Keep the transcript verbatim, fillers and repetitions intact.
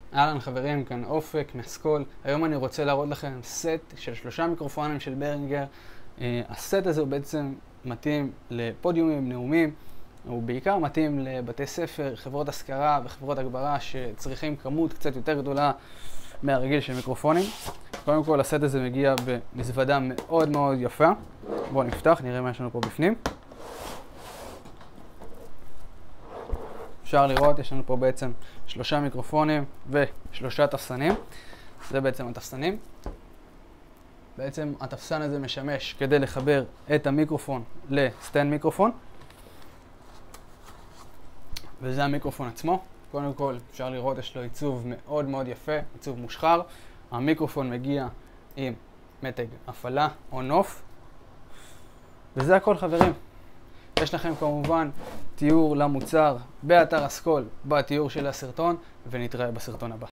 אהלן חברים, כאן אופק מאסכול. היום אני רוצה להראות לכם סט של שלושה מיקרופונים של ברינגר. הסט הזה הוא בעצם מתאים לפודיומים, נאומים. הוא בעיקר מתאים לבתי ספר, חברות השכרה וחברות הגברה שצריכים כמות קצת יותר גדולה מהרגיל של מיקרופונים. קודם כל הסט הזה מגיע במזוודה מאוד מאוד יפה. בואו נפתח, נראה מה יש לנו פה בפנים. אפשר לראות, יש לנו פה בעצם שלושה מיקרופונים ושלושה תפסנים. זה בעצם התפסנים. בעצם התפסן הזה משמש כדי לחבר את המיקרופון לסטנד מיקרופון. וזה המיקרופון עצמו. קודם כל אפשר לראות, יש לו עיצוב מאוד מאוד יפה, עיצוב מושחר. המיקרופון מגיע עם מתג הפעלה או נוף. וזה הכל חברים. יש לכם כמובן תיאור למוצר באתר אסכול בתיאור של הסרטון, ונתראה בסרטון הבא.